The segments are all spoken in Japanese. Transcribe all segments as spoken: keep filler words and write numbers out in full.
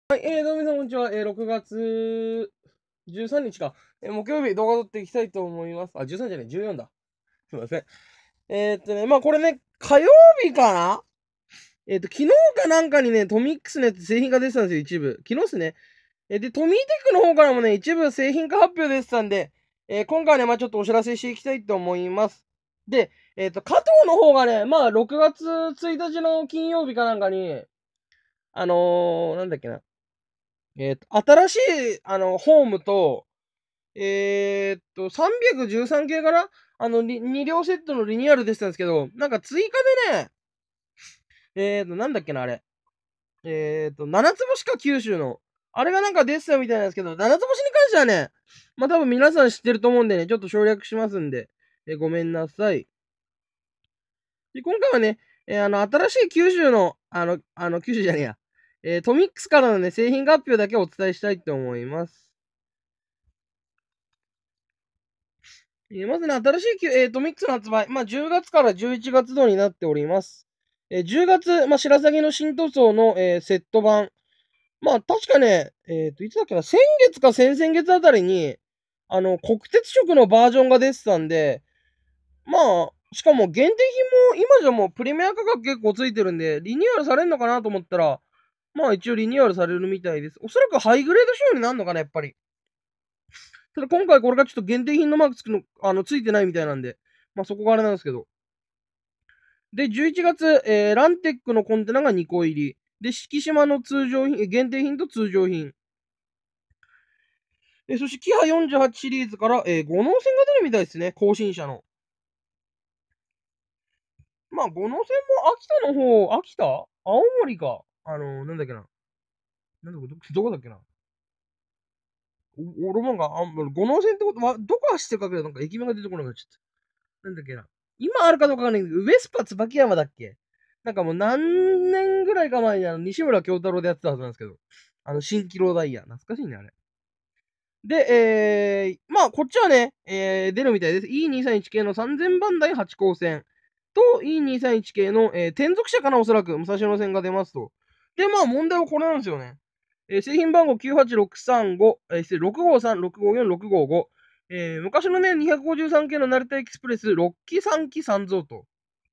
はい、えー、どうも皆さん、こんにちは。えー、ろくがつじゅうさんにちか。えー、木曜日、動画撮っていきたいと思います。あ、じゅうさんじゃない、じゅうよんだ。すいません。えー、っとね、まあ、これね、火曜日かなえー、っと、昨日かなんかにね、トミックスのやつ製品化出てたんですよ、一部。昨日っすね。えー、で、トミーテックの方からもね、一部製品化発表出てたんで、えー、今回ね、まあ、ちょっとお知らせしていきたいと思います。で、えー、っと、加藤の方がね、まあ、ろくがつついたちの金曜日かなんかに、あのー、なんだっけな。えっと、新しい、あの、ホームと、えーっと、さんびゃくじゅうさん系かなあの、にに両セットのリニューアルでしたんですけど、なんか追加でね、えーっと、なんだっけな、あれ。えーっと、七つ星か九州の。あれがなんか出てたみたいなんですけど、七つ星に関してはね、まあ多分皆さん知ってると思うんでね、ちょっと省略しますんで、えーごめんなさい。で、今回はね、えーあの、新しい九州の、あの、あの、九州じゃねえや、えートミックスからのね、製品合表だけお伝えしたいと思います。えーまずね、新しいきゅ、えートミックスの発売、まあ、じゅうがつからじゅういちがつ度になっております。えーじゅうがつ、まあ、白鷺の新塗装の、えーセット版。まあ、確かね、えっと、いつだっけな、先月か先々月あたりに、あの、国鉄色のバージョンが出てたんで、まあ、しかも限定品も今じゃもうプレミア価格結構ついてるんで、リニューアルされるのかなと思ったら、まあ一応リニューアルされるみたいです。おそらくハイグレード仕様になるのかな、やっぱり。ただ今回これがちょっと限定品のマークつくの、あの、ついてないみたいなんで、まあそこがあれなんですけど。で、じゅういちがつ、えーランテックのコンテナがにこ入り。で、敷島の通常品、限定品と通常品。えそして、キハよんじゅうはちシリーズから、えー、五能線が出るみたいですね。更新車の。まあ、五能線も秋田の方、秋田青森か。あのー、なんだっけな。なんだこど、どこだっけな。お俺もが、あ五能線ってことは、どこ走ってるかけど、なんか駅名が出てこなくなっちゃった。なんだっけな。今あるかどうかわかんないけど、ウエスパ椿山だっけなんかもう何年ぐらいか前にあの西村京太郎でやってたはずなんですけど、あの、新キロダイヤ。懐かしいね、あれ。で、えー、まあ、こっちはね、えー、出るみたいです。イーにーさんいち 系のさんぜんばん台はち号線と イーにーさんいち 系の、えー、転属車かな、おそらく、武蔵野線が出ますと。で、まあ、問題はこれなんですよね。えー、製品番号きゅうはちろくさんご、えー、ろくごさん、ろくごよん、ろくごご。えー、昔のね、にひゃくごじゅうさん系の成田エクスプレス、ろっきさんきさんぞうと。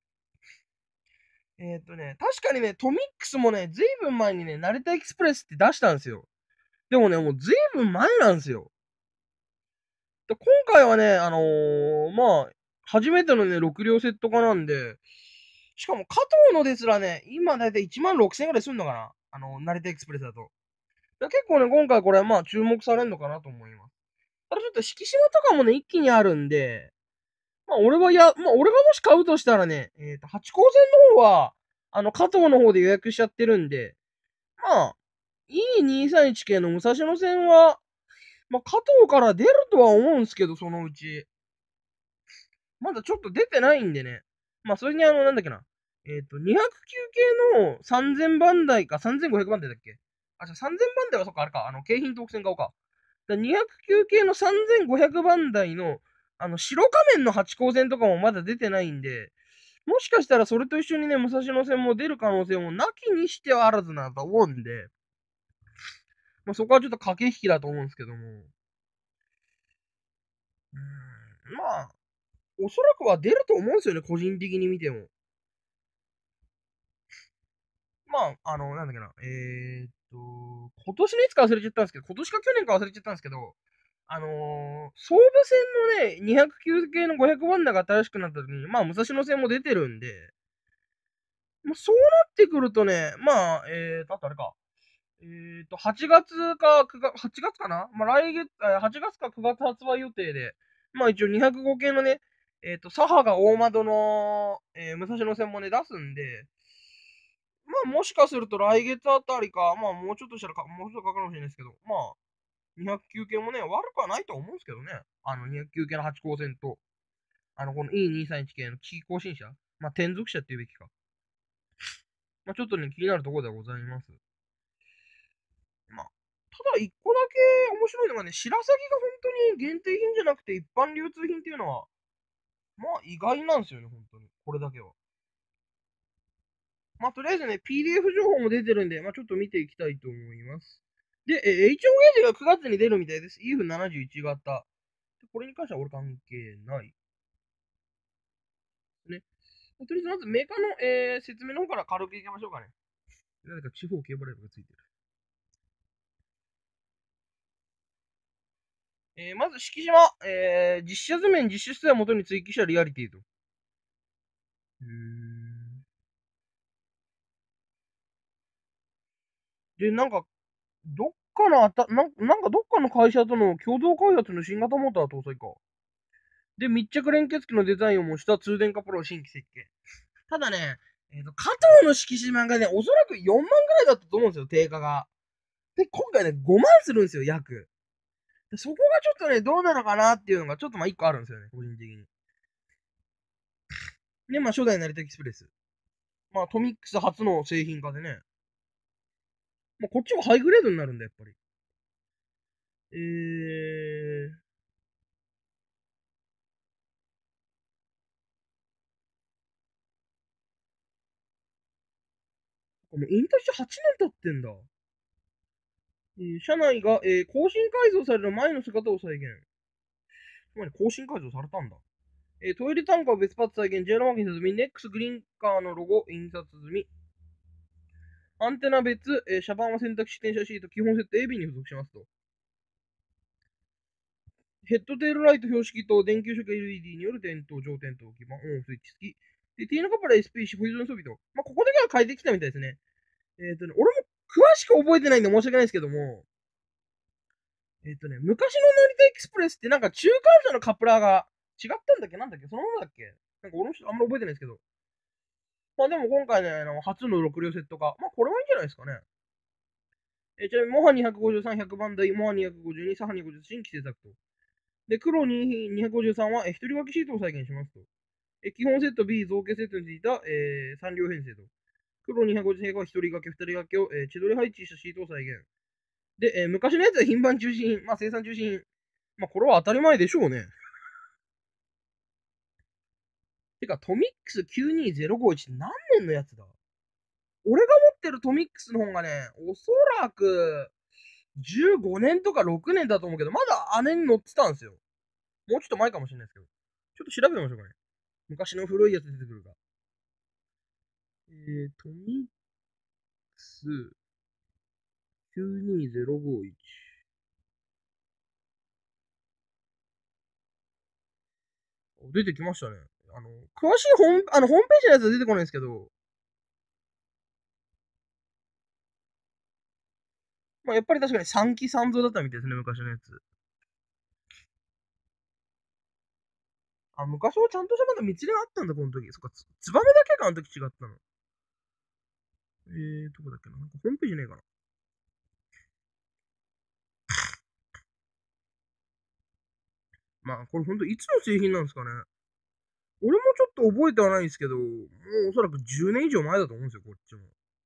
えーっとね、確かにね、トミックスもね、ずいぶん前にね、成田エクスプレスって出したんですよ。でもね、もうずいぶん前なんですよ。で、今回はね、あのーまあ、初めてのね、ろく両セット化なんで、しかも加藤のですらね、今だいたいいちまんろくせんえんぐらいすんのかなあの、成田エクスプレスだと。だ結構ね、今回これはまあ注目されるのかなと思います。ただちょっと敷島とかもね、一気にあるんで、まあ俺はや、まあ俺がもし買うとしたらね、えっ、と、八高線の方は、あの、加藤の方で予約しちゃってるんで、まあ、イーにーさんいち 系の武蔵野線は、まあ、加藤から出るとは思うんすけど、そのうち。まだちょっと出てないんでね。まあ、それにあの、なんだっけな。えっ、と、にひゃくきゅう系のさんぜんばん台か、さんぜんごひゃくばん台だっけあ、じゃあさんぜんばん台はそっか、あれか、あの、京浜特選顔か。だにひゃくきゅう系のさんぜんごひゃくばん台の、あの、白仮面のはち号線とかもまだ出てないんで、もしかしたらそれと一緒にね、武蔵野線も出る可能性もなきにしてはあらずなと思うんで、まあ、そこはちょっと駆け引きだと思うんですけども。うーん、まあ、おそらくは出ると思うんですよね、個人的に見ても。まあ、あの、なんだっけな、えー、っと、今年のいつか忘れちゃったんですけど、今年か去年か忘れちゃったんですけど、あのー、総武線のね、にひゃくきゅう系のごひゃくばん台が新しくなった時に、まあ、武蔵野線も出てるんで、まあ、そうなってくるとね、まあ、えーと、あとあれか、えーと、はちがつかくがつ、はちがつかなまあ、来月、はちがつかくがつ発売予定で、まあ一応にひゃくご系のね、えーと、左派が大窓の、えー、武蔵野線もね、出すんで、まあ、もしかすると来月あたりか、まあ、もうちょっとしたらか、もうちょっとかかるかもしれないですけど、まあ、にひゃくきゅう系もね、悪くはないと思うんですけどね。あの、にひゃくきゅう系のはち号線と、あの、この イーにーさんいち 系の機器更新車、まあ、転属車っていうべきか。まあ、ちょっとね、気になるところではございます。まあ、ただ一個だけ面白いのがね、白鷺が本当に限定品じゃなくて一般流通品っていうのは、まあ意外なんですよね、本当に。これだけは。 まあ、とりあえずね、ピーディーエフ 情報も出てるんで、まあ、ちょっと見ていきたいと思います。で、えー、エイチオーゲージがくがつに出るみたいです。イーエフななじゅういち 型。これに関しては俺関係ない。ね。とりあえずまずメーカーの、えー、説明の方から軽くいきましょうかね。何か地方競馬ライブがついてる。えー、まず、敷島、えー、実写図面、実写出演を元に追記したリアリティと。うーん。で、なんか、どっかのあた、なん、なんかどっかの会社との共同開発の新型モーター搭載か。で、密着連結機のデザインを模した通電化プロ新規設計。ただね、えっ、と、加藤の敷島がね、おそらくよんまんぐらいだったと思うんですよ、定価が。で、今回ね、ごまんするんですよ、約。でそこがちょっとね、どうなのかなっていうのが、ちょっとまあ一個あるんですよね、個人的に。で、まあ初代成田エクスプレス。まあトミックス初の製品化でね。まあこっちもハイグレードになるんだ、やっぱり。えー、もう引退してはちねん経ってんだ。えー、車内が、えー、更新改造される前の姿を再現。つまり更新改造されたんだ。えー、トイレタンクは別パーツ再現、ジェラマーキン済み、ネックスグリーンカーのロゴ印刷済み。アンテナ別、えー、シャバンは選択肢転写シート、基本セット エービー に付属しますと。ヘッドテールライト標識と電球色 エルイーディー による点灯、上点灯基板、オンスイッチ付き。で、T のカパラ エスピー シー、ポジション装備と。まあ、ここだけは変えてきたみたいですね。えっ、ー、とね、俺も詳しく覚えてないんで申し訳ないですけども、えっ、ー、とね、昔の成田エクスプレスってなんか中間車のカプラーが違ったんだっけなんだっけそのままだっけなんか俺もあんま覚えてないですけど。まあでも今回ね、あの初のろく両セットが、まあこれはいいんじゃないですかね。えー、ちなみにモハにひゃくごじゅうさん、ひゃくばん台、モハにひゃくごじゅうに、サハにひゃくごじゅう新規製作と。で、黒にひゃくごじゅうさんは、えー、一人掛けシートを再現しますと。え基本セット B 造形セットについた、えー、さん両編成と。黒にひゃくごじゅう平は一人掛け、二人掛けを、えー、千鳥配置したシートを再現。で、えー、昔のやつは品番中心品、まあ生産中心品。まあこれは当たり前でしょうね。てか、トミックスきゅうにゼロごいちって何年のやつだ俺が持ってるトミックスの方がね、おそらくじゅうごねんとかろくねんだと思うけど、まだ姉に乗ってたんですよ。もうちょっと前かもしれないですけど。ちょっと調べてみましょうかね。昔の古いやつ出てくるか。えー、トミックスきゅうにゼロごいち。出てきましたね。あの、詳しいホーム、あの、ホームページのやつは出てこないんですけど、まあ、やっぱり確かにさんきさんぞうだったみたいですね、昔のやつ。あ、昔はちゃんとしたまだ道であったんだ、この時。そっか、つ、ツバメだけか、あの時違ったの。えー、どこだっけな。なんかホームページねえかな。まあ、これほんといつの製品なんですかね。俺もちょっと覚えてはないんですけど、もうおそらくじゅうねん以上前だと思うんですよ、こっちも。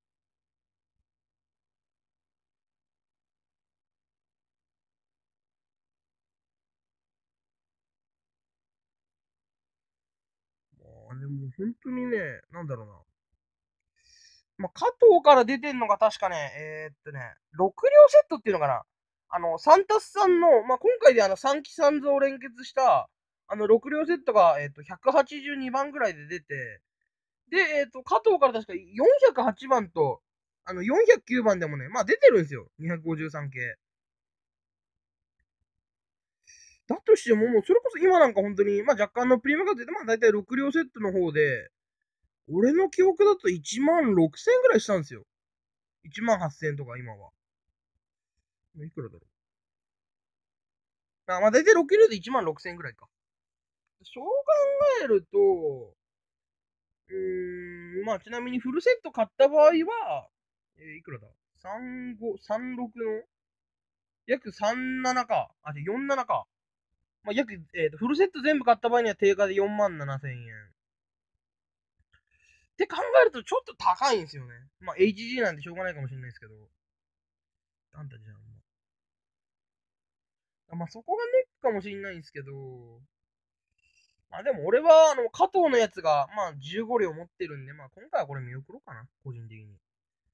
まあ、でも本当にね、なんだろうな。まあ、加藤から出てんのが確かね、えー、っとね、ろく両セットっていうのかな。あの、サンタスさんの、まあ、今回であの、さんきさんぞうを連結した、あの、ろく両セットが、えー、っと、ひゃくはちじゅうにばんぐらいで出て、で、えー、っと、加藤から確かよんひゃくはちばんと、あの、よんひゃくきゅうばんでもね、まあ出てるんですよ。にひゃくごじゅうさん系。だとしても、もうそれこそ今なんか本当に、まあ若干のプリマカツで、まあ大体ろく両セットの方で、俺の記憶だといちまんろくせんぐらいしたんですよ。いちまんはっせんとか今は。いくらだろう。あ、まあ大体ろく両でいちまんろくせんぐらいか。そう考えると、うーん、まあちなみにフルセット買った場合は、えーいくらだ ?さんご、さんろくの約さんななか。あ、でよんななか。まあ約、えーと、フルセット全部買った場合には定価でよんまんななせんえん。って考えるとちょっと高いんですよね。まあ エイチジー なんでしょうがないかもしれないですけど。あんたじゃん。まあそこがネックかもしれないんですけど、 あ、でも俺は、あの、加藤のやつが、まあ、じゅうご両持ってるんで、まあ、今回はこれ見送ろうかな、個人的に。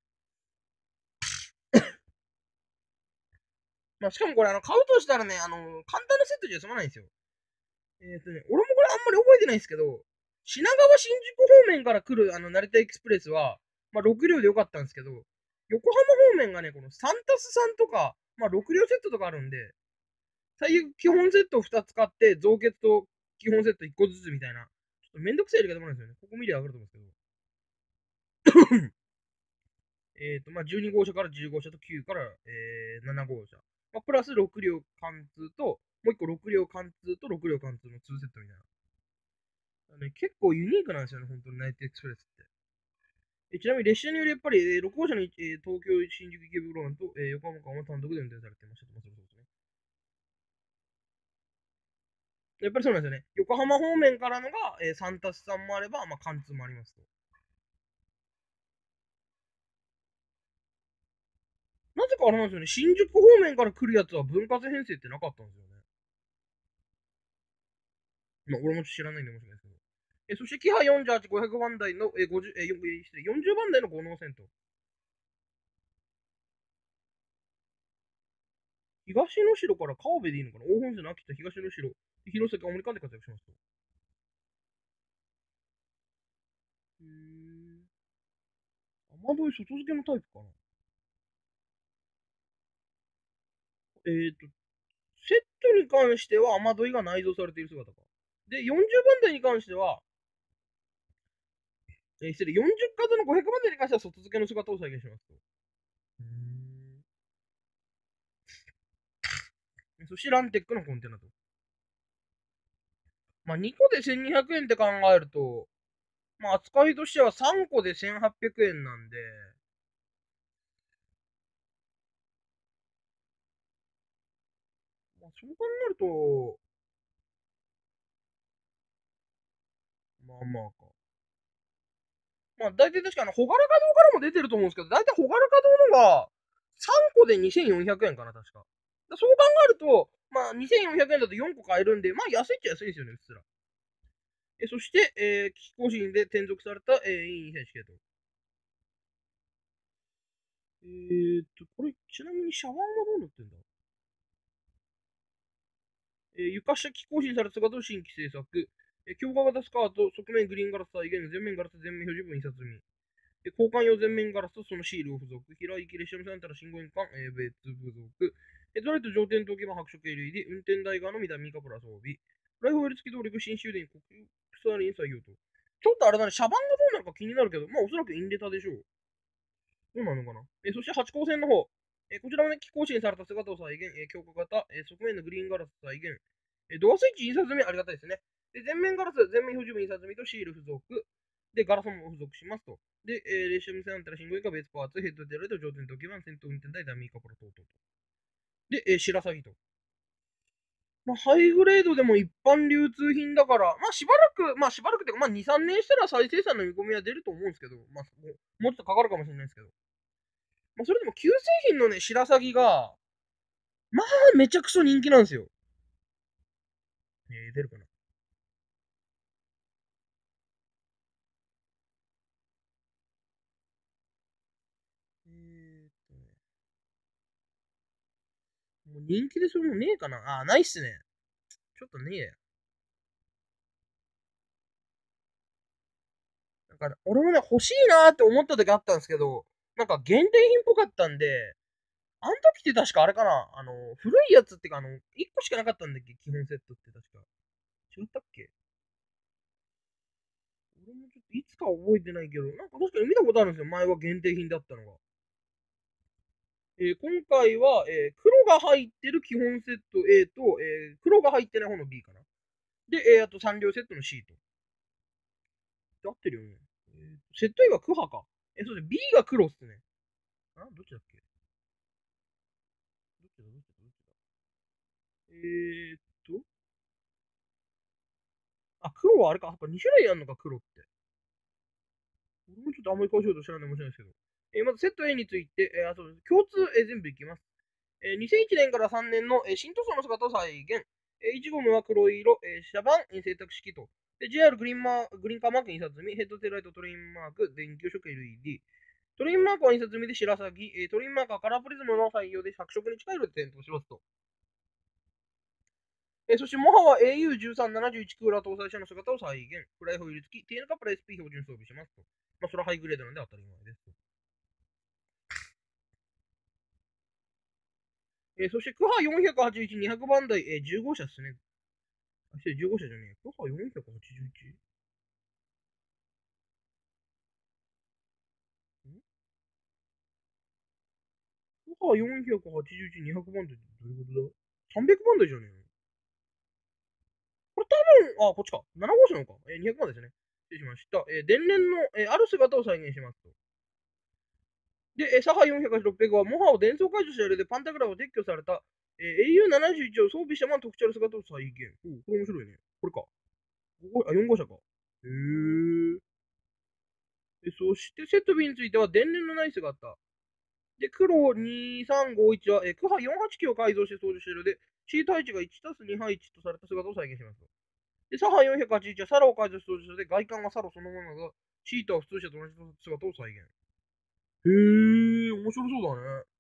まあ、しかもこれ、あの、買うとしたらね、あの、簡単なセットじゃ済まないんですよ。えっ、ー、とね、俺もこれあんまり覚えてないんですけど、品川新宿方面から来る、あの、成田エクスプレスは、まあ、ろく両でよかったんですけど、横浜方面がね、このさんたすさんとか、まあ、ろく両セットとかあるんで、最悪基本セットをふたつ買って、増結と基本セットいっこずつみたいな、ちょっとめんどくさいやり方もあるんですよね。ここ見りゃわかると思うんですけど。えっと、まあ、じゅうに号車からじゅう号車ときゅうから、えー、なな号車。まあ、プラスろく両貫通と、もういっころく両貫通とろく両貫通のにセットみたいな。ね、結構ユニークなんですよね、本当にナイトエクスプレスって。えちなみに列車によりやっぱり、えー、ろく号車に、えー、東京、新宿、池袋間と、えー、横浜間は単独で運転されてました。まあ、そうですね。やっぱりそうなんですよね。横浜方面からのが、えー、さんたすさんもあれば、まあ、貫通もありますと。なぜかあれなんですよね。新宿方面から来るやつは分割編成ってなかったんですよね。まあ、俺も知らないんで申し訳ないですけど。えそして、キハよんじゅうはち、ごひゃくばん台の、えー、ごじゅうえー、失礼よんじゅうばん台のごのう線と。東野城から川辺でいいのかな、大本線の秋田東野城。弘前、青森間で活躍しますと。へー。雨どい外付けのタイプかな。えっ、ー、と、セットに関しては雨どいが内蔵されている姿か。で、よんじゅうばん台に関しては、えー、失礼、よんじゅう型のごひゃくばん台に関しては外付けの姿を再現しますと。そしてランテックのコンテナと。まあ、にこでせんにひゃくえんって考えると、まあ、扱いとしてはさんこでせんはっぴゃくえんなんで、まあ、そう考えると、まあまあか。まあ、大体確かあの、ほがらか堂からも出てると思うんですけど、大体ほがらか堂のがさんこでにせんよんひゃくえんかな、確か。そう考えると、まあ、にせんよんひゃくえんだとよんこ買えるんで、まあ、安いっちゃ安いですよね、うっすら。えそして、えー、機器更新で転属された、えー、委員選手系と。えーっと、これ、ちなみにシャワーはどうなってんだ。えー、床下機更新された姿を新規制作。えー、強化型スカート、側面グリーンガラス再現、前面ガラス全面表示部印刷済み。えー、交換用全面ガラスとそのシールを付属。平行き列車のセンター信号変換、えー、別付属。ヘッドライト上点灯基板白色 エルイーディー、運転台側の南カプラ装備。ライフオイル付き動力新終電国際に採用と。ちょっとあれだね、シャバンがどうなるか気になるけど、まあおそらくインデタでしょう。どうなのかな。えそして八高線の方。えこちらもね、機更新された姿を再現、え強化型、え側面のグリーンガラス再現、えドアスイッチ印刷済みありがたいですね。で、前面ガラス、前面表示部印刷済みとシール付属。で、ガラスも付属しますと。で、えー、列車無線アンテナ信号以下別パーツ、ヘッドデライト、上点と基板、先頭運転台、ダミーカプラ等々と。で、えー、白鷺と。まあ、ハイグレードでも一般流通品だから、まあ、しばらく、まあ、しばらくてか、まあ、に、さんねんしたら再生産の見込みは出ると思うんですけど、まあ、もうちょっとかかるかもしれないですけど。まあ、それでも旧製品のね、白鷺が、まあ、めちゃくちゃ人気なんですよ。えー、出るかな。えーっとね。もう人気でそれもねえかな。あ、ないっすね。ちょっとねえや。なんか、俺もね、欲しいなーって思った時あったんですけど、なんか限定品っぽかったんで、あの時って確かあれかな。あの、古いやつってか、あの、いっこしかなかったんだっけ、基本セットって確か。違ったっけ。俺もちょっといつか覚えてないけど、なんか確かに見たことあるんですよ。前は限定品だったのが。えー今回は、えー黒が入ってる基本セット A と、えー黒が入ってない方の B かな。で、えーあとさん両セットの C と。で合ってるよね。えーセット A がクハか。えー、そうですね。B が黒っすね。あどっちだっけ。どっちだどっちだどっちだ。えーっと。あ、黒はあれか。やっぱに種類あるのか、黒って。俺もちょっとあんまり詳しいこと知らないかもしれないですけど。えーまずセット A について、えーあそうです共通、えー全部いきます。えーにせんいちねんからさんねんの、えー新塗装の姿を再現。 えー、いち号目は黒色、えー、車番、えー、選択式と。で、ジェイアール グリーンマーグリーンカーマーク印刷済み、ヘッドテールライトトレインマーク、電球色 エルイーディー。トレインマークは印刷済みで白鷺、えー、トレインマークはカラープリズムの採用で白色に近い色で点灯しますと。えー、そして、モハは エーユーじゅうさんななじゅういち クーラー搭載車の姿を再現。フライホイール付き、ティーエヌ カップラ エスピー 標準装備しますと。まあ、それはハイグレードなんで当たり前ですと。えー、そして、クハよんひゃくはちじゅういち、にひゃくばん台、えー、じゅうご車ですね。あ、失礼、じゅうご車じゃねえ。クハよんひゃくはちじゅういち? んクハよんひゃくはちじゅういち、にひゃくばん台ってどういうことだ？ さんびゃく 番台じゃねえの？これ多分、あ、こっちか。なな号車なのか。えー、にひゃくばんですね。失礼しました。えー、電連の、えー、ある姿を再現しますと。で、えー、サハよんひゃくはち、ろっぴゃくは、モハを伝送解除した例でパンタグラフを撤去された、えー、エーユーななじゅういち を装備したまま特徴ある姿を再現。おこれ面白いね。これか。あ、よん号車か。へー。で、そして、セット B については、電連のない姿。で、黒にさんごいちは、えー、クハよんはちきを改造して操縦しているので、シート配置がいちたすに配置とされた姿を再現します。で、サハよんひゃくはちじゅういちはサラを改造して操縦して、外観はサラそのものが、シートは普通車と同じ姿を再現。へー、面白そうだね。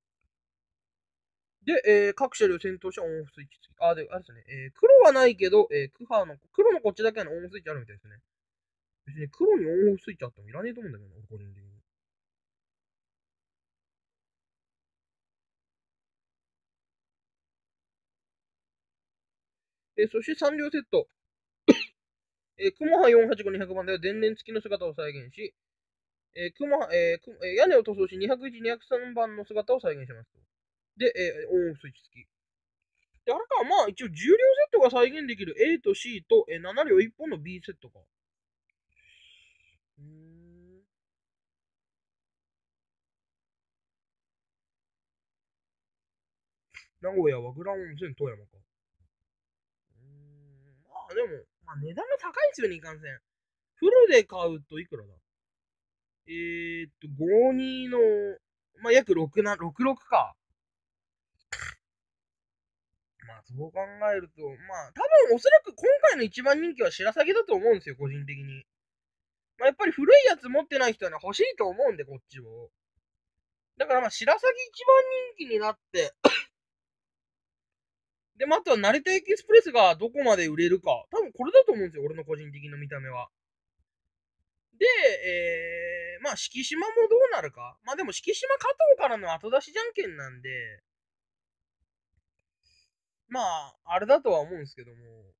で、えー、各車両戦闘車オンオフスイッチ付き。あ、で、あれですね。えー、黒はないけど、えー、クハの、黒のこっちだけのオンオフスイッチあるみたいですね。別に黒にオンオフスイッチあってもいらねえと思うんだけどな、俺個人的に。えー、そしてさん両セット。えー、クモハよんはちごにひゃくばんでは電連付きの姿を再現し、えー、クモハ、えーくえー屋根を塗装しにひゃくいち、にひゃくさんばんの姿を再現します。で、えー、オンオフスイッチ付き。で、あれか、まあ一応じゅう両セットが再現できる A と C と、えー、なな両いっぽんの B セットか。うーん。名古屋はグラ温泉富山か。うーん。まあでも、まあ値段が高いですよね、いかんせん。フルで買うといくらだ？えーっと、ごじゅうにの、まあ約ろくな、ろくじゅうろくか。まあそう考えると、まあ多分おそらく今回の一番人気は白鷺だと思うんですよ、個人的に。まあ、やっぱり古いやつ持ってない人は、ね、欲しいと思うんで、こっちを。だからまあ白鷺一番人気になって、で、まあ、あとは成田エキスプレスがどこまで売れるか。多分これだと思うんですよ、俺の個人的な見た目は。で、えー、まあ、敷島もどうなるか。まあでも、敷島加藤からの後出しじゃんけんなんで、まあ、あれだとは思うんですけども。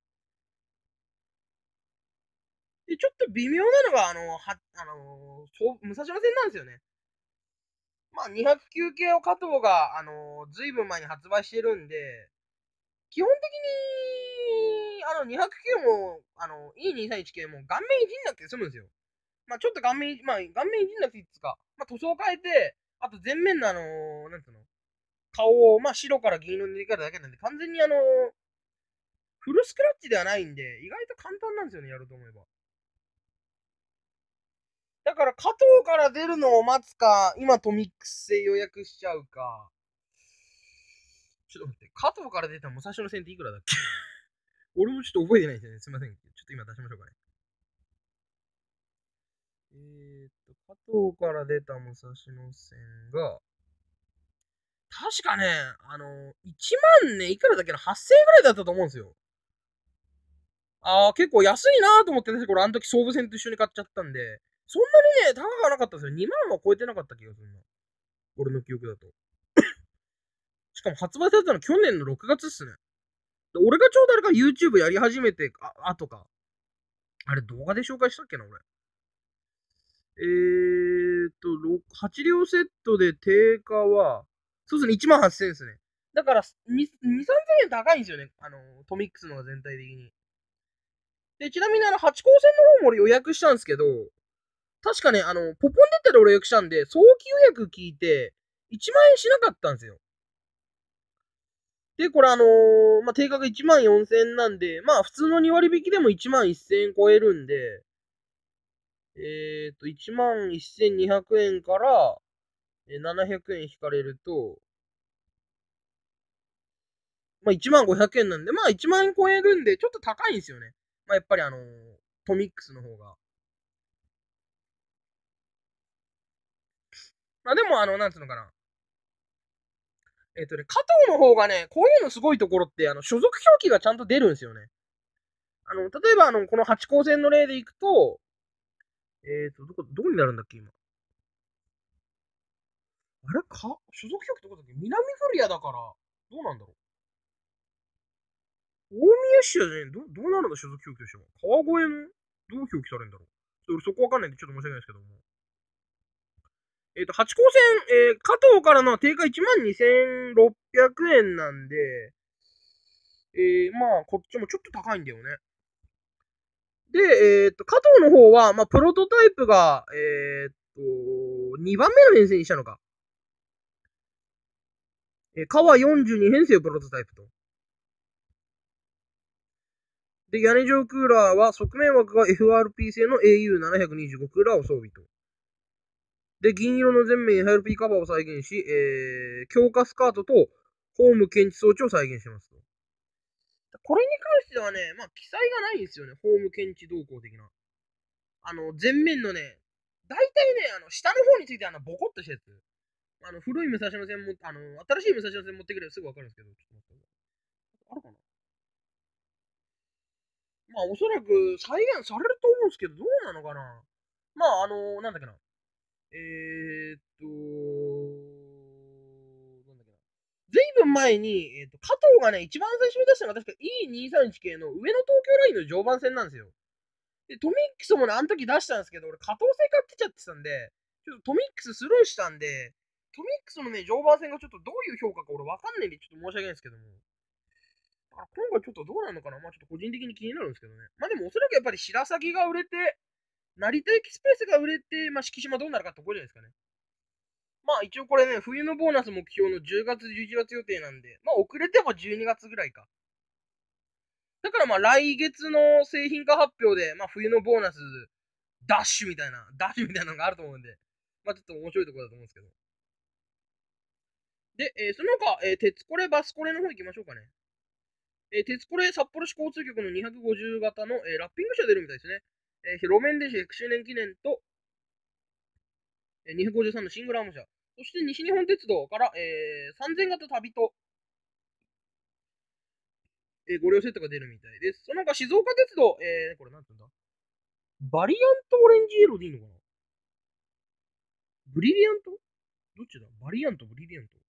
で、ちょっと微妙なのが、あの、は、あのー、武蔵野線なんですよね。まあ、にひゃくきゅう系を加藤が、あのー、ずいぶん前に発売してるんで、基本的に、あの、にひゃくきゅうも、あの、イーにひゃくさんじゅういち 系も顔面いじんなくて済むんですよ。まあちょっと顔面、まあ顔面いじんなくていいっつか、まあ塗装変えて、あと前面のあのー、なんつうの、顔を、まあ白から銀色に入れ替えただけなんで、完全にあのー、フルスクラッチではないんで、意外と簡単なんですよね、やると思えば。だから加藤から出るのを待つか、今トミックス製予約しちゃうか。ちょっと待って、加藤から出た武蔵野線っていくらだっけ？俺もちょっと覚えてないですね。すいません。ちょっと今出しましょうかね。えーっと、加藤から出た武蔵野線が、確かね、あの、いちまんね、いくらだっけな、はっせんえんぐらいだったと思うんですよ。ああ、結構安いなーと思って、私これあの時総武線と一緒に買っちゃったんで、そんなにね、高くはなかったですよ。にまんは超えてなかった気がするな。俺の記憶だと。しかも発売されたの去年のろくがつっすね。俺がちょうどあれか YouTube やり始めて、あ、あとか。あれ動画で紹介したっけな、俺。えーっと、はち両セットで定価は、そうですね、いちまんはっせんえんですね。だから、に、に、さんぜんえん高いんですよね。あの、トミックスのが全体的に。で、ちなみにあの、八高線の方も俺予約したんですけど、確かね、あの、ポポン出たら俺予約したんで、早期予約聞いて、いちまん円しなかったんですよ。で、これあのー、まあ、定価がいちまんよんせんえんなんで、まあ、普通のに割引きでもいちまんせんえん超えるんで、えっと、いちまんせんにひゃくえんから、ななひゃくえん引かれると、 まあいちまんごひゃくえんなんで、まあいちまんえん超えるんで、ちょっと高いんですよね。まあやっぱりあのー、トミックスの方が。まあでもあの、なんつうのかな。えっ、とね、加藤の方がね、こういうのすごいところって、あの、所属表記がちゃんと出るんですよね。あの、例えばあの、このはち高戦の例でいくと、えっ、と、どこ、どこになるんだっけ、今。あれか所属表記どこだっけ南フリアだから、どうなんだろう。大宮市はね、ど、どうなるんだ、所属表記としては。川越の、どう表記されるんだろう。俺そこわかんないんで、ちょっと申し訳ないですけども。えっ、と、はち高線、えー、加藤からの定価いちまんにせんろっぴゃくえんなんで、えー、まあ、こっちもちょっと高いんだよね。で、えっ、と、加藤の方は、まあ、プロトタイプが、えっ、と、にばんめの編成にしたのか。えー、川よんじゅうに編成をプロトタイプと。で、屋根上クーラーは側面枠が エフアールピー 製の エーユーななひゃくにじゅうご クーラーを装備と。で、銀色の前面に エフアールピー カバーを再現し、えー、強化スカートとホーム検知装置を再現しますと。これに関してはね、まあ、記載がないんですよね。ホーム検知動向的な。あの、前面のね、大体ね、あの、下の方についてあの、ボコッとしたやつ。あの、古い武蔵野線も、あの、新しい武蔵野線持ってくればすぐわかるんですけど、ちょっと待って。あるかな。まあ、おそらく再現されると思うんですけど、どうなのかな。まあ、あの、なんだっけな。えー、っと、なんだっけな。ずいぶん前に、えー、っと、加藤がね、一番最初に出したのが確か イーにーさんいち 系の上野東京ラインの常磐線なんですよ。で、トミックスもね、あの時出したんですけど、俺、加藤製買ってちゃってたんで、ちょっとトミックススルーしたんで、トミックスのね、常磐線がちょっとどういう評価か俺わかんないんで、ちょっと申し訳ないんですけども。だから今回ちょっとどうなのかなまあちょっと個人的に気になるんですけどね。まあでもおそらくやっぱり白鷺が売れて、成田エキスプレスが売れて、まあ敷島どうなるかってことじゃないですかね。まあ一応これね、冬のボーナス目標のじゅうがつ、じゅういちがつ予定なんで、まあ遅れてもじゅうにがつぐらいか。だからまあ来月の製品化発表で、まあ冬のボーナスダッシュみたいな、ダッシュみたいなのがあると思うんで、まあちょっと面白いところだと思うんですけど。で、えーその他、えー鉄コレ、バスコレの方行きましょうかね。えー鉄コレ札幌市交通局のにひゃくごじゅう型の、えーラッピング車出るみたいですね。えー路面電車ひゃく周年記念と、えーにひゃくごじゅうさんのシングルアーム車。そして西日本鉄道から、えーさんぜん型旅と、えーご両セットが出るみたいです。その他静岡鉄道、えー、これなんて言うんだバリアントオレンジイエローでいいのかなブリリアントどっちだバリアント、ブリリアント。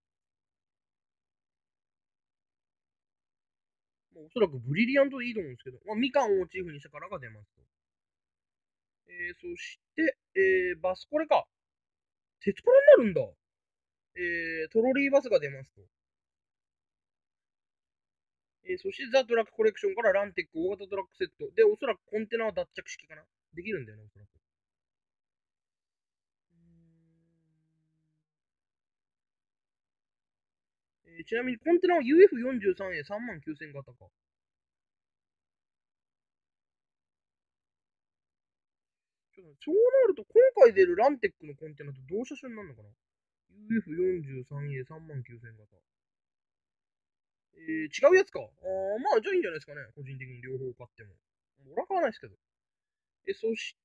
まあ、おそらくブリリアントでいいと思うんですけど、まあ、みかんをモチーフにしたからが出ますと。えー、そして、えー、バスコレか。鉄コレになるんだ。えー、トロリーバスが出ますと。えー、そしてザ・トラックコレクションからランテック大型トラックセット。で、おそらくコンテナは脱着式かな。できるんだよね、おそらく。えー、ちなみにコンテナは ユーエフよんじゅうさんエーさんまんきゅうせん型か。ちょっとそうなると、今回出るランテックのコンテナと同車種になるのかな ?ユーエフよんじゅうさんエーさんまんきゅうせん型。えー、違うやつか。あーまあ、じゃあいいんじゃないですかね。個人的に両方買っても。俺は買わないですけど。え、そして、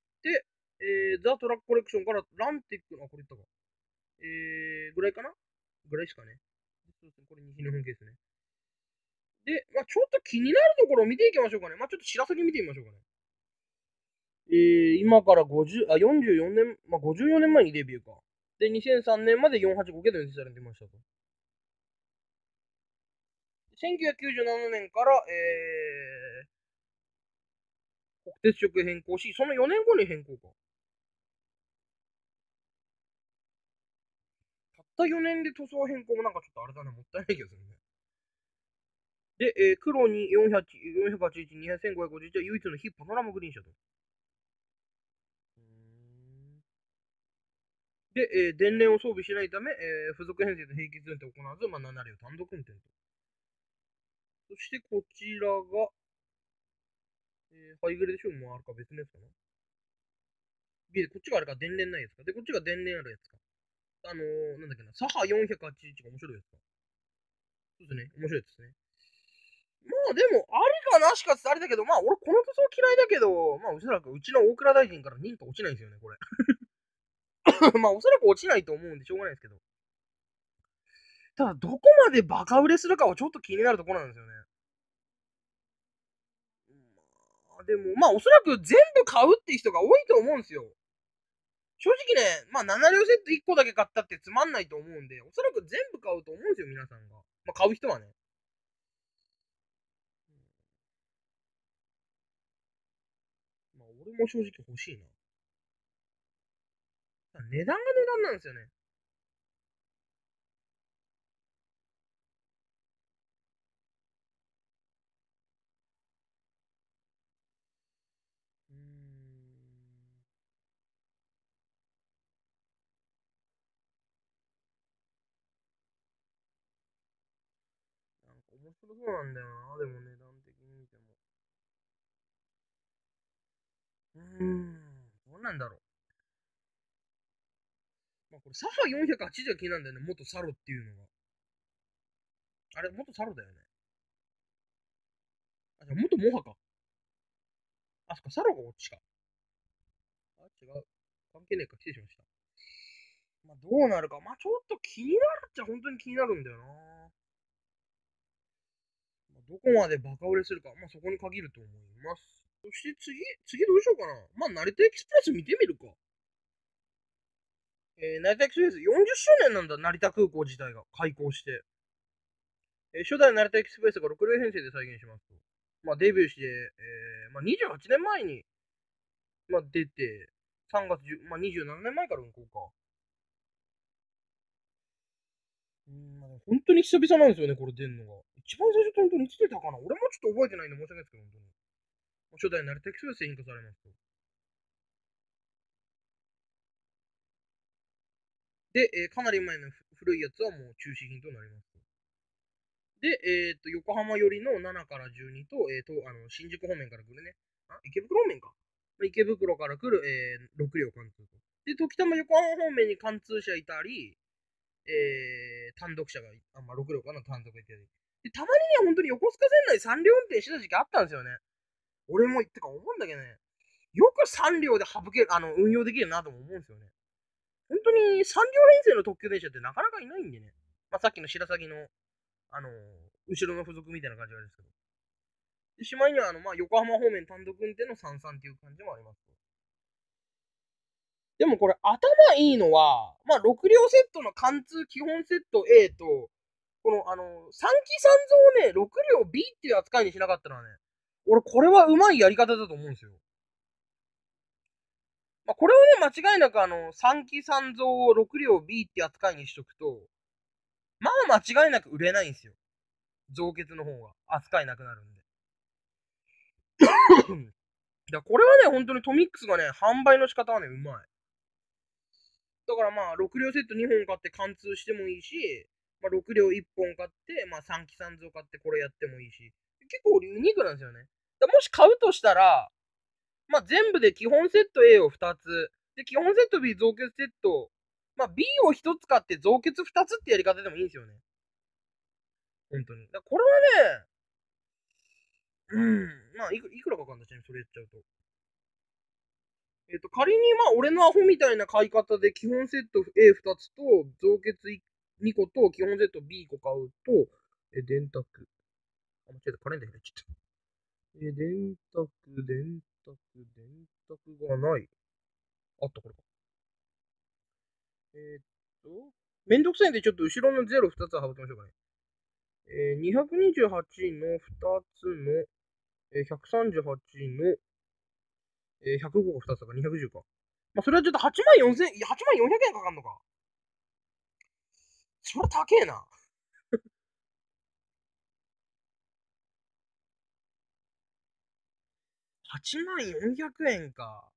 えー、ザ・トラックコレクションからランテックの、あ、これ言ったか。えー、ぐらいかなぐらいしかね。そうですね、これ西日本系ですね。で、まあ、ちょっと気になるところを見ていきましょうかね。まあ、ちょっと白崎見てみましょうかね。えー、今からごじゅう、あ、よんじゅうよねん、まあ、ごじゅうよねんまえにデビューか。で、にせんさんねんまでよんはちご系で運転されてましたと。せんきゅうひゃくきゅうじゅうななねんから、えー、国鉄色変更し、そのよねんごに変更か。たったよねんで塗装変更もなんかちょっとあれだね、もったいないけどね。で、えー、黒によんひゃくはちじゅういち、にせんごひゃくごじゅういちは唯一の非パノラマグリーン車と。で、えー電源を装備しないため、えー付属編成の並結運転を行わず、まあ、なな両単独運転と。そしてこちらが、えーハイグレでしょもうあるか別のやつかな。ビこっちがあれか、電源ないやつか。で、こっちが電源あるやつか。あのー、なんだっけな、サハよんひゃくはちじゅういちが面白いやつか。そうですね、面白いやつですね。 まあでも、ありかなしかってあれだけど、まあ俺この塗装嫌いだけど、まあおそらくうちの大蔵大臣から認可落ちないんですよね、これ。まあおそらく落ちないと思うんでしょうがないですけど。ただ、どこまでバカ売れするかはちょっと気になるところなんですよね。まあ、でも、まあおそらく全部買うっていう人が多いと思うんですよ。正直ね、まあなな両セットいっこだけ買ったってつまんないと思うんで、おそらく全部買うと思うんですよ、皆さんが。まあ買う人はね。まあ俺も正直欲しいな。値段が値段なんですよね。うーん。なんか面白そうなんだよな、でも値段的に見ても。うーん。どうなんだろう。まあこれ、サハよんひゃくはちじゅうが気になるんだよね、元サロっていうのが。あれ、元サロだよね。あ、じゃあ元モハか。あ、そっか、サロがこっちか。あ、違う。関係ねえか、失礼しました。まあどうなるか。まあちょっと気になるっちゃ本当に気になるんだよな。まあ、どこまでバカ売れするか。まあそこに限ると思います。そして次、次どうしようかな。まあ成田エクスプレス見てみるか。えー、成田エクスプレスよんじゅっしゅうねんなんだ、成田空港自体が開港して。えー初代成田エクスプレスがろく両編成で再現しますと。まあ、デビューして、えーまあ、にじゅうはちねんまえに、まあ、出て、さんがつじゅう、まあ、にじゅうななねんまえから運行か。うん、まあ、本当に久々なんですよね、これ出んのが。一番最初って本当にいつ出たかな。俺もちょっと覚えてないんで申し訳ないですけど、本当に。初代成田エクスプレスでヒントされますと。で、えーかなり前の古いやつはもう中止品となりますと。で、えーっと、横浜寄りのななからじゅうにと、えーと、あの、新宿方面から来るね。あ、池袋方面か。まあ池袋から来る、えー、ろく両貫通と。で、時たま横浜方面に貫通車いたり、えー、単独車が、あ、まあ、ろく両かな、単独いたり。で、たまにね、本当に横須賀線内さん両運転してた時期あったんですよね。俺も言ってか思うんだけどね、よくさん両で省ける、あの、運用できるなとも思うんですよね。本当にさん両編成の特急電車ってなかなかいないんでね。まあ、さっきの白鷺の、あのー後ろの付属みたいな感じなんですけど。で、しまいには、あの、まあ、横浜方面単独運転のさんさんっていう感じもありますと。でもこれ、頭いいのは、まあ、ろく両セットの貫通基本セット A と、この、あの、三期三蔵をね、ろく両 B っていう扱いにしなかったのはね、俺、これはうまいやり方だと思うんですよ。まあ、これをね、間違いなく、あの、三期三蔵をろく両 B って扱いにしとくと、まあ、間違いなく売れないんですよ。造血の方が。扱いなくなるんで。いや、これはね、本当にトミックスがね、販売の仕方はね、うまい。だからまあ、ろく両セットにほん買って貫通してもいいし、まあ、ろく両いっぽん買って、まあ、さん期さん蔵買ってこれやってもいいし、結構ユニークなんですよね。だもし買うとしたら、まあ、全部で基本セット A をふたつ、で、基本セット B 増結セット、まあ、B をひとつ買って増結ふたつってやり方でもいいんですよね。本当に。だこれはね、うん、まあいく、いくらかかんだちなみにそれやっちゃうと。えっ、と、仮にまあ、俺のアホみたいな買い方で基本セット エーふた つと、増結に個と基本セット ビー個買うと、え、電卓。あ、間違えた、カレンダー開いちゃった。え、電卓、電卓、電卓がない。あった、これか。えーっと、めんどくさいんで、ちょっと後ろのゼロふたつは省きましょうかね。えー、にひゃくにじゅうはちのふたつの、えー、ひゃくさんじゅうはちの、えー、ひゃくごがふたつだからにひゃくじゅうか。まあ、それはちょっとはちまんよんせん、いや、はちまんよんひゃくえんかかんのか。それ高えな。はちまんよんひゃくえんか。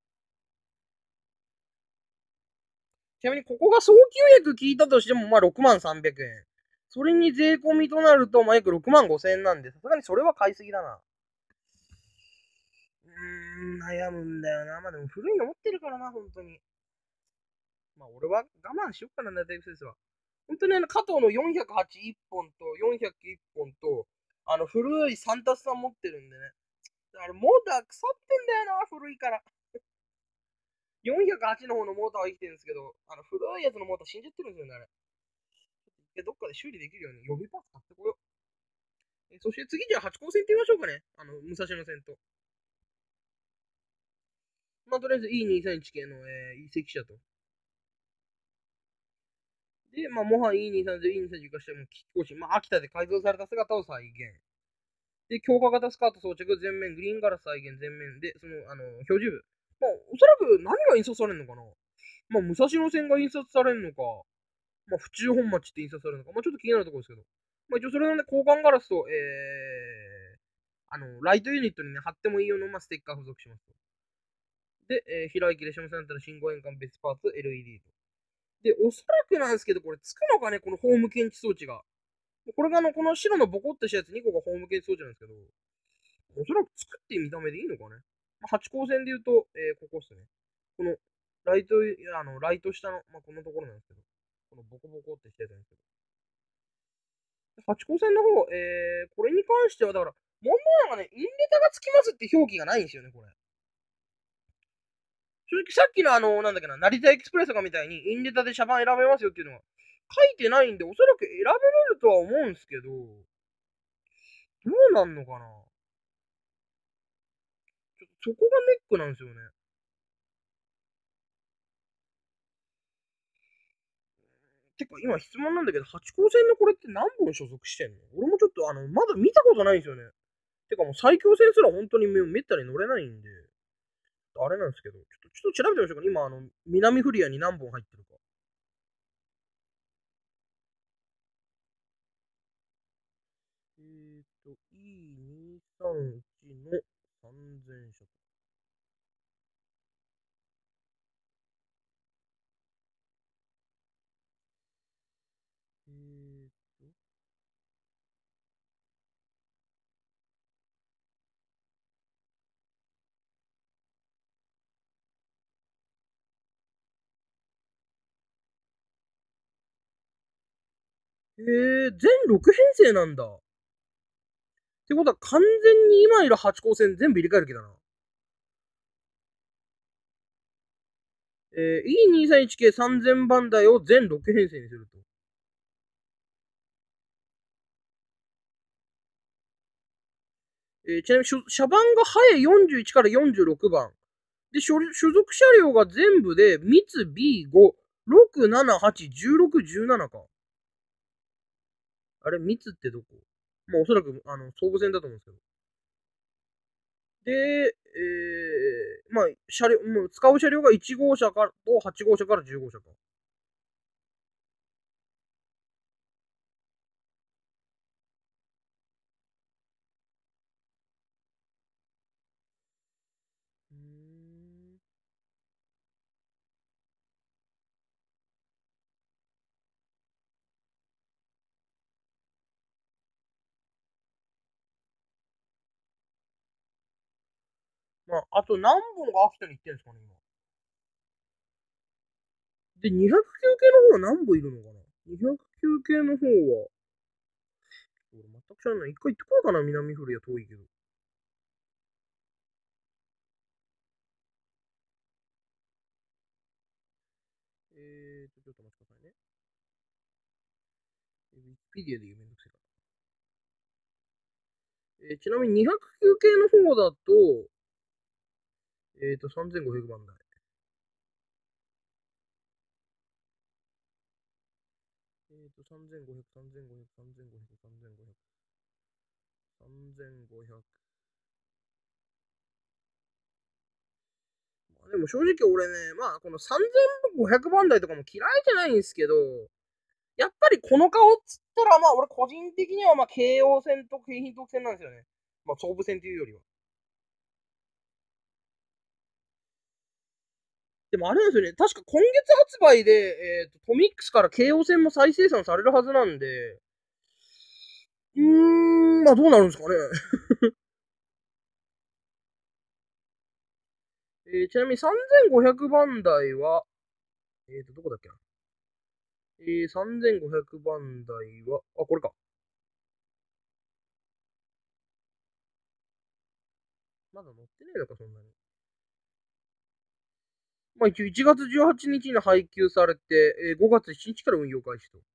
ちなみに、ここが早急約聞いたとしても、まあ、ろくまんさんびゃくえん。それに税込みとなると、まあ、約ろくまんごせんえんなんで、さすがにそれは買いすぎだな。うーん、悩むんだよな。まあ、でも古いの持ってるからな、本当に。まあ、俺は我慢しよっかな、ネタエクセスは。本当にあの、加藤のよんひゃくはちいっぽんとよんひゃくいっぽんと、 あの、古いサンタスさん持ってるんでね。あれ、モーター腐ってんだよな、古いから。よんひゃくはちの方のモーターは生きてるんですけど、あの、古いやつのモーター死んじゃってるんですよね、あれ。で、どっかで修理できるように予備パーツ買ってこよう。えそして次じゃあはち号線って言いましょうかね。あの、武蔵野線と。まあ、とりあえず イーにーさんいち 系の、えー、移籍者と。で、まあ、もは イーにーさんぜろ、イーにーさんじゅう 化しても、少し、まあ、秋田で改造された姿を再現。で、強化型スカート装着、前面、グリーンガラス再現、前面で、その、あの、表示部。まあ、おそらく何が印刷されるのかな。まあ、武蔵野線が印刷されるのか、まあ、府中本町って印刷されるのか、まあ、ちょっと気になるところですけど。まあ、一応それのね、交換ガラスと、えー、あの、ライトユニットにね、貼ってもいいような、まあ、ステッカー付属しますと。で、えー、平駅列車のセンターの信号変換別パーツ エルイーディー と。で、おそらくなんですけど、これつくのかね、このホーム検知装置が。これがあの、この白のボコってしたやつにこがホーム検知装置なんですけど、おそらく作って見た目でいいのかね。まあ、はち号線で言うと、えー、ここっすね。この、ライト、あの、ライト下の、まあ、このところなんですけど、このボコボコってしてたんですけど。はち号線の方、えー、これに関しては、だから、問題なのがね、インレタがつきますって表記がないんですよね、これ。正直さっきのあの、なんだっけな、成田エクスプレスとかみたいに、インレタで車番選べますよっていうのは、書いてないんで、おそらく選べれるとは思うんですけど、どうなんのかな。ちょっとそこがネックなんですよね。てか、今質問なんだけど、はち号線のこれって何本所属してんの？俺もちょっとあの、まだ見たことないんですよね。てかもう最強線すら本当にめめったに乗れないんで、あれなんですけど、ちょっと、ちょっと調べてみましょうか。今、あの、南フリアに何本入ってるか。えーと、イーにーさんいち のさんぜん車。えーと、えー、全ろく編成なんだ。ってことは完全に今いるはち号線全部入れ替える気だな。えー、イーにーさんいち 系さんぜんばん台を全ろく編成にすると。えー、ちなみに車番がハエよんじゅういちからよんじゅうろくばん。で、所属車両が全部で、ミツ ビーご、ろく、なな、はち、じゅうろく、じゅうななか。あれ、ミツってどこ？まあ、おそらく、あの、総武線だと思うんですけど。で、えー、まあ、車両、もう使う車両がいち号車からとはち号車からじゅう号車か。うーん。まあ、あと何本が秋田に行ってんですかね、今。で、にひゃくきゅう系の方は何本いるのかな？ にひゃくきゅう 系の方は、俺全く知らない。一回行ってこようかな、南古谷遠いけど。えーと、ちょっと待ってくださいね。ウィキペディアで言うめんどくせえかな。えーちなみににひゃくきゅう系の方だと、えーと、さんぜんごひゃくばん台。えーと、さんぜんごひゃく、さんぜんごひゃく、さんぜんごひゃく、さんぜんごひゃく、さんぜんごひゃく。まあでも正直俺ね、まあこのさんぜんごひゃくばん台とかも嫌いじゃないんですけど、やっぱりこの顔っつったら、まあ俺個人的にはまあ京王線と京浜東線なんですよね。まあ総武線っていうよりは。でもあれなんですよね、確か今月発売で、えっ、と、トミックスから京王線も再生産されるはずなんで、うーん、まあどうなるんですかね。えーちなみにさんぜんごひゃくばん台は、えっ、と、どこだっけな。えー、さんぜんごひゃくばん台は、あ、これか。 まだ乗ってねえのか、そんなに。まあ一応いちがつじゅうはちにちに配給されて、えー、ごがつしちにちから運用開始と。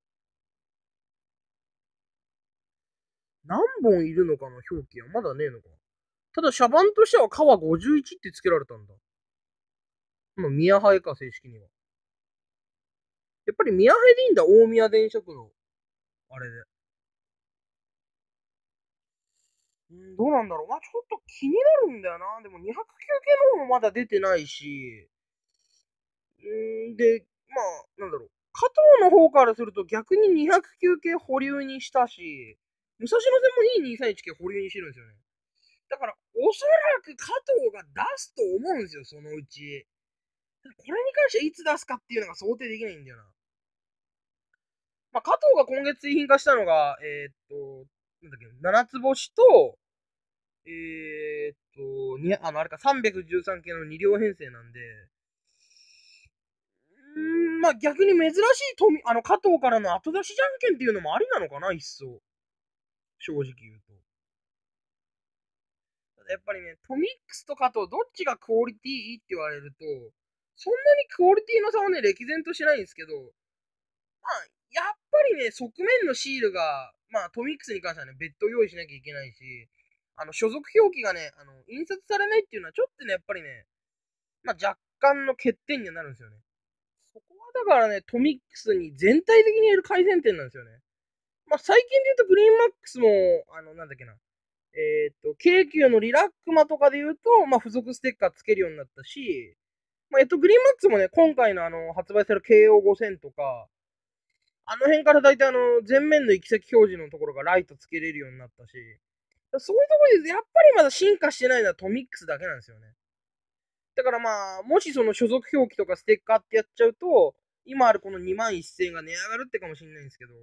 何本いるのかの表記はまだねえのか。ただ、車番としては川ごじゅういちって付けられたんだ。まあ、宮ハエか、正式には。やっぱり宮ハエでいいんだ、大宮電車区の。あれで。うん、どうなんだろう。まあ、ちょっと気になるんだよな。でもにひゃくきゅう系の方もまだ出てないし、うん、で、まあ、なんだろう。加藤の方からすると逆ににひゃくきゅう系保留にしたし、武蔵野線もいいにひゃくさんじゅういち系保留にしてるんですよね。だから、おそらく加藤が出すと思うんですよ、そのうち。これに関してはいつ出すかっていうのが想定できないんだよな。まあ、加藤が今月製品化したのが、えー、っと、なんだっけ、七つ星と、えー、っと、にあの、あれか、さんびゃくじゅうさん系のに両編成なんで、うーん、まあ逆に珍しい富、あの、加藤からの後出しじゃんけんっていうのもありなのかな、一層。正直言うと。やっぱりね、トミックスと加藤、どっちがクオリティいいって言われると、そんなにクオリティの差はね、歴然としないんですけど、まあ、やっぱりね、側面のシールが、まあ、トミックスに関してはね、別途用意しなきゃいけないし、あの、所属表記がね、あの、印刷されないっていうのは、ちょっとね、やっぱりね、まあ、若干の欠点にはなるんですよね。そこはだからね、トミックスに全体的に言える改善点なんですよね。まあ、最近で言うと、グリーンマックスも、あの、なんだっけな、えっ、と、京急のリラックマとかで言うと、まあ、付属ステッカーつけるようになったし、まあ、えっと、グリーンマックスもね、今回のあの、発売される ケーオーごせん とか、あの辺から大体あの、前面の行き先表示のところがライトつけれるようになったし、そういうところで、やっぱりまだ進化してないのはトミックスだけなんですよね。だからまあ、もしその所属表記とかステッカーってやっちゃうと、今あるこのにまんせんえんが値上がるってかもしれないんですけど、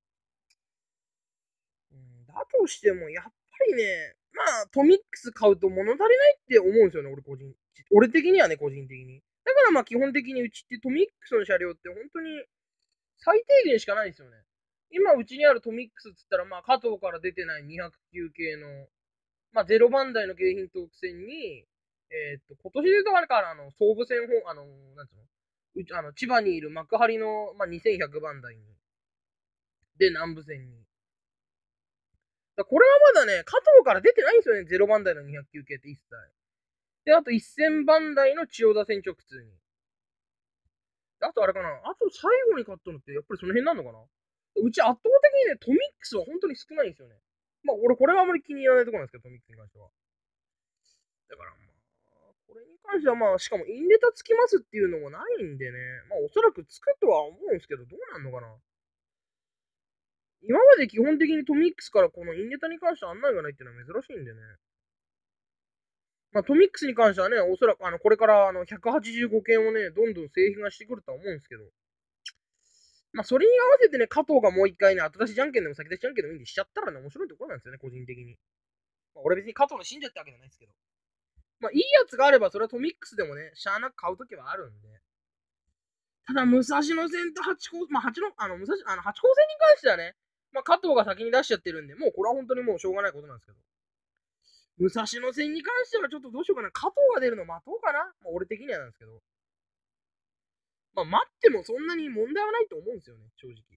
うん、だとしても、やっぱりね、まあ、トミックス買うと物足りないって思うんですよね、俺個人。俺的にはね、個人的に。だからまあ、基本的にうちってトミックスの車両って本当に最低限しかないですよね。今、うちにあるトミックスっつったら、まあ、加藤から出てないにひゃくきゅう系の、まあ、ゼロ番台の京浜東北線に、えーっと、今年で言うとあれかな、あの、総武線本、あの、なんつうの、うちあの千葉にいる幕張の、まあ、にせんひゃく番台に、で、南武線に。だこれはまだね、加藤から出てないんですよね、ゼロ番台のにひゃくきゅう系って一切。で、あとせん番台の千代田線直通に。あとあれかな、あと最後に買ったのってやっぱりその辺なのかな。うち圧倒的にね、トミックスは本当に少ないんですよね。まあ俺これはあまり気に入らないところなんですけど、トミックスに関しては。だからまあ、これに関してはまあ、しかもインレタつきますっていうのもないんでね、まあおそらくつくとは思うんですけど、どうなんのかな。今まで基本的にトミックスからこのインレタに関して案内がないっていうのは珍しいんでね。まあ、トミックスに関してはね、おそらくあのこれからあのひゃくはちじゅうごけんをね、どんどん製品化してくるとは思うんですけど、まあ、それに合わせてね、加藤がもう一回ね、後出しじゃんけんでも先出しじゃんけんでもいいんでしちゃったらね、面白いところなんですよね、個人的に。まあ、俺別に加藤の信者ってわけじゃないですけど。まあ、いいやつがあれば、それはトミックスでもね、しゃあなく買うときはあるんで。ただ、武蔵野線と八高、まあ、八の、あの、武蔵、あの、八高線に関してはね、まあ、加藤が先に出しちゃってるんで、もうこれは本当にもうしょうがないことなんですけど。武蔵野線に関してはちょっとどうしようかな。加藤が出るの待とうかな。まあ、俺的にはなんですけど。まあ、待ってもそんなに問題はないと思うんですよね、正直。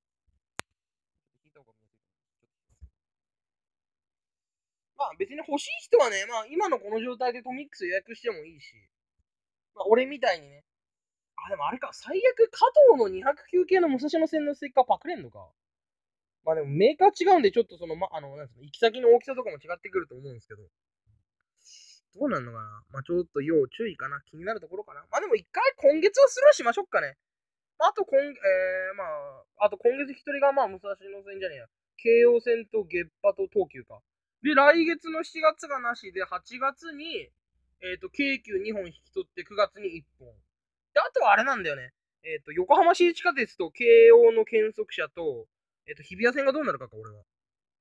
まあ別に欲しい人はね、まあ今のこの状態でトミックス予約してもいいし、まあ俺みたいにね、あ、でもあれか、最悪加藤のにひゃくきゅう系の武蔵野線のステッカーパクれんのか。まあでもメーカー違うんで、ちょっとその、ま、あの、なんつうの、行き先の大きさとかも違ってくると思うんですけど、どうなんのかな。まあちょっと要注意かな。気になるところかな。まあでも一回今月はスルーしましょうかね。まあ、あと今、えー、まあ、あと今月一人がまあ武蔵野線じゃねえや。京王線と月波と東急か。で、来月のしちがつがなしで、はちがつに、えっ、と、京急にほん引き取ってくがつにいっぽん。で、あとはあれなんだよね。えっ、と、横浜市営地下鉄と京王の検測車と、えっ、と、日比谷線がどうなるかか、俺は。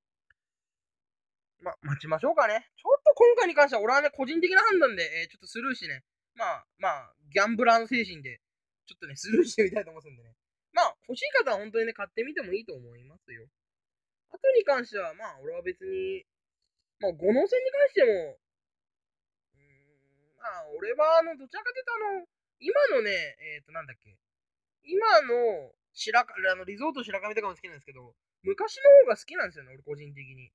ま、待ちましょうかね。ちょっと今回に関しては、俺はね、個人的な判断で、えーちょっとスルーしてね。まあ、まあ、ギャンブラーの精神で、ちょっとね、スルーしてみたいと思うんでね。まあ、欲しい方は本当にね、買ってみてもいいと思いますよ。あとに関しては、まあ、俺は別に、まあ、五能線に関しても、 あ、俺は、あの、どちらかというと、あの、今のね、えっと、なんだっけ。今の、白か、あの、リゾート白神とかも好きなんですけど、昔の方が好きなんですよね、俺個人的に。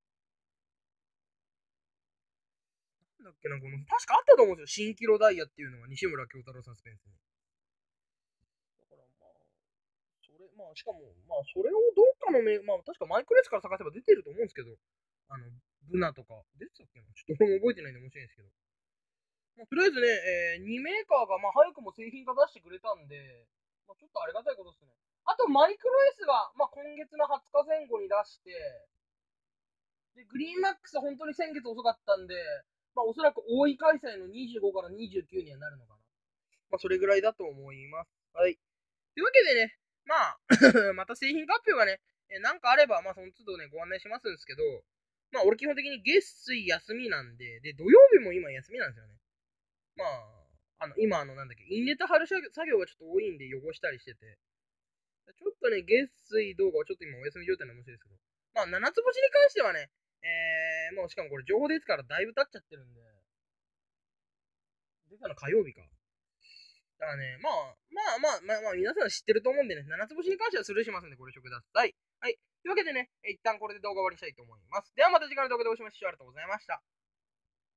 なんだっけな、この、確かあったと思うんですよ。新キロダイヤっていうのが西村京太郎サスペンスに。だからまあ、それ、まあ、しかも、まあ、それをどっかのメ、まあ、確かマイクレスから探せば出てると思うんですけど、あの、ブナとか、出てたっけな、ちょっと俺も覚えてないんで面白いんですけど。まあ、とりあえずね、えー、にメーカーが、まあ、早くも製品化出してくれたんで、まあ、ちょっとありがたいことですね。あと、マイクロ S が、まあ、今月のはつかぜん後に出して、で、グリーンマックス本当に先月遅かったんで、まあ、おそらく大井開催のにじゅうごからにじゅうきゅうにはなるのかな。まあ、それぐらいだと思います。はい。というわけでね、まあ、また製品発表がね、えーなんかあれば、まあ、その都度ね、ご案内しますんですけど、まあ、俺基本的に月水休みなんで、で、土曜日も今休みなんですよね。まあ、あの、今、あの、なんだっけ、インネタ貼る作業がちょっと多いんで汚したりしてて、ちょっとね、月水動画はちょっと今お休み状態の面白いですけど、まあ、七つ星に関してはね、えー、もうしかもこれ情報ですからだいぶ経っちゃってるんで、出たの火曜日か。だからね、まあ、まあまあまあまあ、皆さん知ってると思うんでね、七つ星に関してはスルーしますんでご了承ください。はい。というわけでね、一旦これで動画終わりにしたいと思います。ではまた次回の動画でお会いしましょう。ありがとうございました。